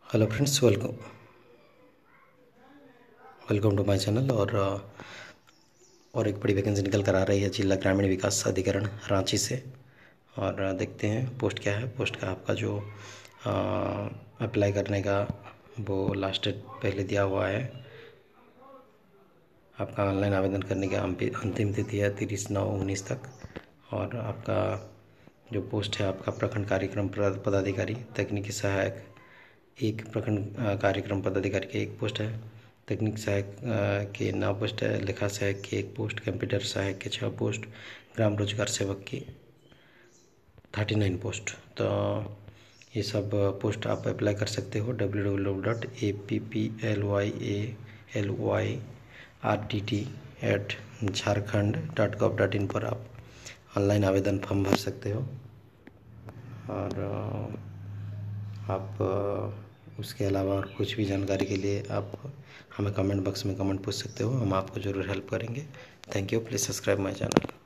Hello friends, welcome to my channel. और एक बड़ी वैकेंसी निकल कर आ रही है जिला ग्रामीण विकास अधिकरण रांची से। और देखते हैं पोस्ट क्या है। पोस्ट का आपका जो अप्लाई करने का वो लास्ट डेट पहले दिया हुआ है। आपका ऑनलाइन आवेदन करने की अंतिम तिथि है 30/9/19 तक। और आपका जो पोस्ट है आपका प्रखंड कार्यक्रम पदाधिकारी तकनीकी सहायक एक, प्रखंड कार्यक्रम पदाधिकारी के एक पोस्ट है, तकनीक सहायक के 9 पोस्ट है, लेखा सहायक के 1 पोस्ट, कंप्यूटर सहायक के 6 पोस्ट, ग्राम रोजगार सेवक की 39 पोस्ट। तो ये सब पोस्ट आप अप्लाई कर सकते हो www.applyRTT@jharkhand.gov.in पर आप ऑनलाइन आवेदन फॉर्म भर सकते हो। और आप उसके अलावा और कुछ भी जानकारी के लिए आप हमें कमेंट बॉक्स में कमेंट पूछ सकते हो, हम आपको ज़रूर हेल्प करेंगे। Thank you. Please subscribe my channel.